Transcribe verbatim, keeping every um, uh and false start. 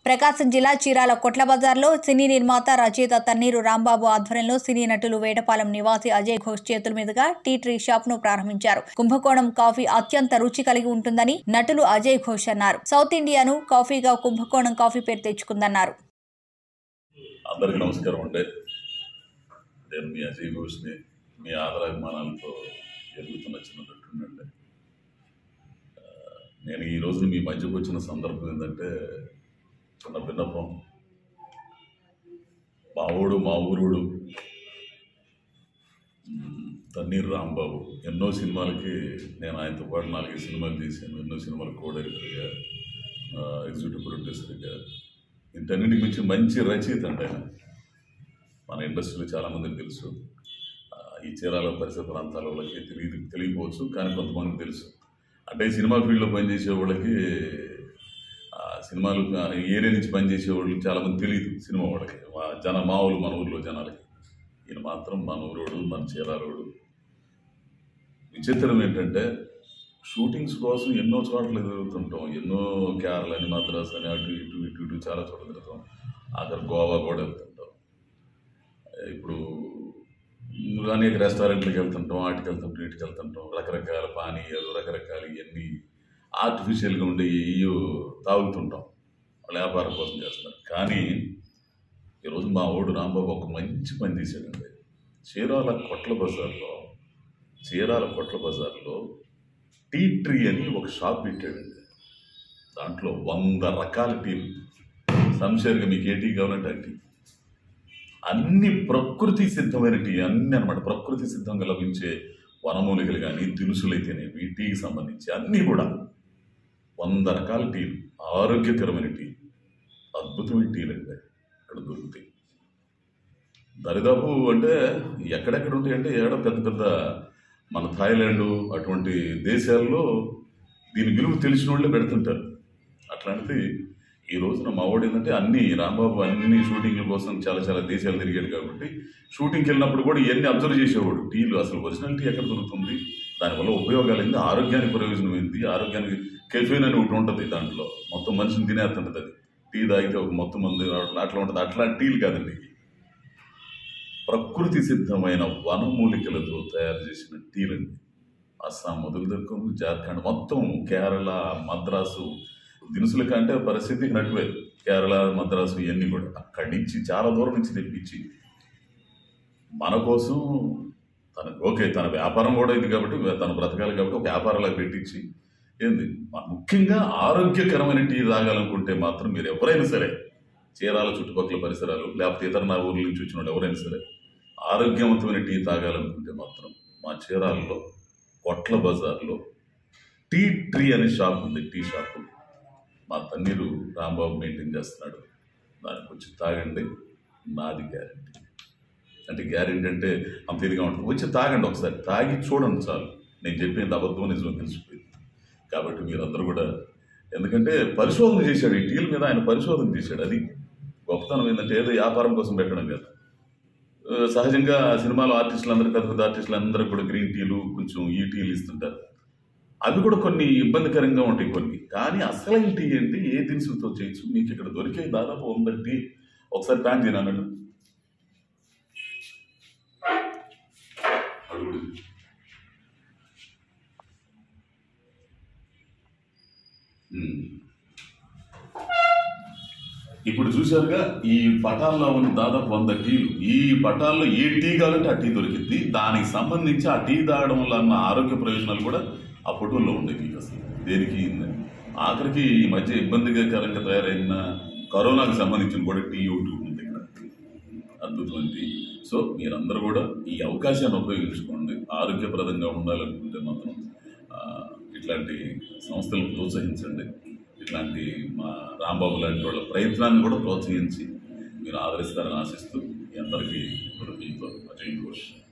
ప్రకాశం జిల్లా చీరాల కొట్ల బజార్లో సినీ నిర్మాత రచయిత తన్నీరు రాంబాబు ఆధ్వర్యంలో సినీ నటులు వేటపాలెం నివాసి అజయ్ ఘోష్ చేతుల మీదుగా టీ ట్రీ షాప్ ను ప్రారంభించారు. కుంభకోణం కాఫీ అత్యంత రుచి కలిగి ఉంటుందని నటులు అజయ్ ఘోష్ అన్నారు. సౌత్ ఇండియాను కాఫీగా కుంభకోణం కాఫీ పేరు తెచ్చుకుందన్నారు. అందరికీ నమస్కారం అండి. నేను మీ అజయ్ ఘోష్ని మీ ఆదరాభిమానాలతో ఎదుగుతున్న చిన్న నటుడండి. నేను ఈ రోజున మీ మధ్యకు వచ్చిన సందర్భం ఏంటంటే చిన్న విన్నపం. మా ఊడు మా ఊరుడు తన్నీరు రాంబాబు ఎన్నో సినిమాలకి నేను ఆయనతో పాటు నాలుగైదు సినిమాలు తీశాను. ఎన్నో సినిమాలకు కో డైరెక్టర్గా, ఎగ్జిక్యూటివ్ ప్రొడ్యూసర్గా, ఇంటన్నిటికి మించి మంచి రచయిత అండి ఆయన. మన ఇండస్ట్రీలో చాలామందికి తెలుసు. ఈ చీరాల పరిసర ప్రాంతాల వాళ్ళకి తెలియదు తెలియకపోవచ్చు, కానీ కొంతమందికి తెలుసు. అంటే సినిమా ఫీల్డ్లో పనిచేసే వాళ్ళకి, సినిమాలు ఏరియా నుంచి పనిచేసే వాళ్ళు చాలామంది తెలియదు సినిమా వాళ్ళకి, జన మావులు మన ఊళ్ళో జనాలకి. ఈయన మాత్రం మన ఊరోడు, మన చీరాలోడు. విచిత్రం ఏంటంటే షూటింగ్స్ కోసం ఎన్నో చోట్ల తిరుగుతుంటాం. ఎన్నో కేరళ అని, మద్రాస్ అని, అటు ఇటు ఇటు ఇటు చాలా చోట్ల తిరుగుతాం. అక్కడ గోవా కూడా వెళ్తుంటాం. ఇప్పుడు అనేక రెస్టారెంట్లకు వెళ్తుంటాం, వాటికి వెళ్తుంటాం, వీటికి వెళ్తుంటాం. రకరకాల పానీయాలు, రకరకాల ఇవన్నీ ఆర్టిఫిషియల్గా ఉండే ఇవి తాగుతుంటాం. వాళ్ళ వ్యాపారం కోసం చేస్తారు. కానీ ఈరోజు మా ఊడు రాంబాబు ఒక మంచి పని తీసాడండి. చీరాల కొట్ల బజార్లో చీరాల కొట్ల బజార్లో టీ ట్రీ అని ఒక షాప్ పెట్టాడండి. దాంట్లో వంద రకాల టీలు, సంశయంగా మీకు ఏ టీ కావాలంటే ఆ టీ, అన్ని ప్రకృతి సిద్ధమైన టీ, అన్నీ అనమాట. ప్రకృతి సిద్ధంగా లభించే వనమూలికలు కానీ, దినుసులైతేనేవి, టీకి సంబంధించి అన్నీ కూడా వంద రకాల టీలు, ఆరోగ్యకరమైన టీ, అద్భుతమైన టీలు అంటే ఇక్కడ దొరుకుతాయి. దరిదాపు అంటే ఎక్కడెక్కడ ఉంటాయంటే ఏడ పెద్ద పెద్ద మన థాయిలాండ్ అటువంటి దేశాల్లో దీని విలువ తెలిసిన వాళ్ళే పెడుతుంటారు. అట్లాంటిది ఈ రోజున మా వాడు ఏంటంటే అన్ని రాంబాబు అన్ని షూటింగ్ల కోసం చాలా చాలా దేశాలు తిరిగాడు. కాబట్టి షూటింగ్కి వెళ్ళినప్పుడు కూడా ఇవన్నీ అబ్జర్వ్ చేసేవాడు. టీలు అసలు ఒరిజినల్ టీ ఎక్కడ దొరుకుతుంది, దానివల్ల ఉపయోగాలు ఏంది, ఆరోగ్యానికి ప్రయోజనం ఏంది, ఆరోగ్యానికి కెఫీన్ అని ఒకటి ఉంటుంది, దాంట్లో మొత్తం మనిషిని తినేస్తుంటుంది. అది టీ తాగితే ఒక మొత్తం మంది అట్లా ఉంటుంది. అట్లాంటి టీలు కాదండి, ప్రకృతి సిద్ధమైన వనమూలికలతో తయారు చేసిన టీలండి. అస్సాం మొదలు దొరుకుతుంది, జార్ఖండ్ మొత్తం, కేరళ, మద్రాసు దినుసుల కంటే పరిస్థితికి నటువే. కేరళ, మద్రాసు ఇవన్నీ కూడా అక్కడి నుంచి చాలా దూరం నుంచి తెప్పించి మన కోసం తన ఓకే తన వ్యాపారం కూడా ఇది కాబట్టి తన బ్రతకాలి కాబట్టి ఒక వ్యాపారాలకు పెట్టించి ఏంది ముఖ్యంగా ఆరోగ్యకరమైన టీ తాగాలనుకుంటే మాత్రం మీరు ఎవరైనా సరే చీరాల చుట్టుపక్కల పరిసరాలు లేకపోతే ఇతర నా ఊర్ల నుంచి వచ్చిన వాళ్ళు ఎవరైనా సరే ఆరోగ్యవంతమైన టీ తాగాలనుకుంటే మాత్రం మా చీరాలలో కొట్ల బజార్లో టీ ట్రీ అనే షాప్ ఉంది. టీ షాపు మా తన్నీరు రాంబాబు మెయింటైన్ చేస్తున్నాడు. దానికి వచ్చి తాగండి, నాది గ్యారెంటీ. అంటే గ్యారెంటీ అంటే అంత ఇదిగా ఉంటుంది. వచ్చి తాగండి, ఒకసారి తాగి చూడండి చాలు. నేను చెప్పేది అబద్ధం నిజం తెలిసిపోయింది. కాబట్టి మీరందరూ కూడా, ఎందుకంటే పరిశోధన చేశాడు ఈ టీల మీద, ఆయన పరిశోధన చేశాడు. అది గొప్పతనం ఏంటంటే ఏదో వ్యాపారం కోసం పెట్టడం కాదు. సహజంగా సినిమాలో ఆర్టిస్టులు అందరూ, పెద్ద పెద్ద ఆర్టిస్టులు అందరూ కూడా గ్రీన్ టీలు, కొంచెం ఈ టీలు ఇస్తుంటారు. అవి కూడా కొన్ని ఇబ్బందికరంగా ఉంటాయి కొన్ని. కానీ అసలైన టీ ఏంటి, ఏ దినుసులతో చేయొచ్చు, మీకు ఇక్కడ దొరికే దాదాపు వంద టీ. ఒకసారి ప్యాన్ చేయను అన్నట్టు ఇప్పుడు చూశారుగా ఈ పటాల్లో ఉన్న దాదాపు వంద టీలు. ఈ పటాల్లో ఏ టీ కావాలంటే ఆ టీ దొరికింది. దానికి సంబంధించి ఆ టీ తాగడం వల్ల అన్న ఆరోగ్య ప్రయోజనాలు కూడా ఆ ఫోటోల్లో ఉండేవి. అసలు దేనికి ఆఖరికి ఈ మధ్య ఇబ్బందికరంగా తయారైన కరోనాకు సంబంధించిన కూడా టీ ఒకటి ఉంది ఇక్కడ, అద్భుతమైన టీ. సో మీరందరూ కూడా ఈ అవకాశాన్ని ఉపయోగించుకోండి. ఆరోగ్యప్రదంగా ఉండాలనుకుంటే మాత్రం ఇట్లాంటి సంస్థలను ప్రోత్సహించండి. ఇట్లాంటి మా రాంబాబు లాంటి వాళ్ళ ప్రయత్నాన్ని కూడా ప్రోత్సహించి మీరు ఆదరిస్తారని ఆశిస్తూ మీ అందరికీ మీతో అజయ్ ఘోష్.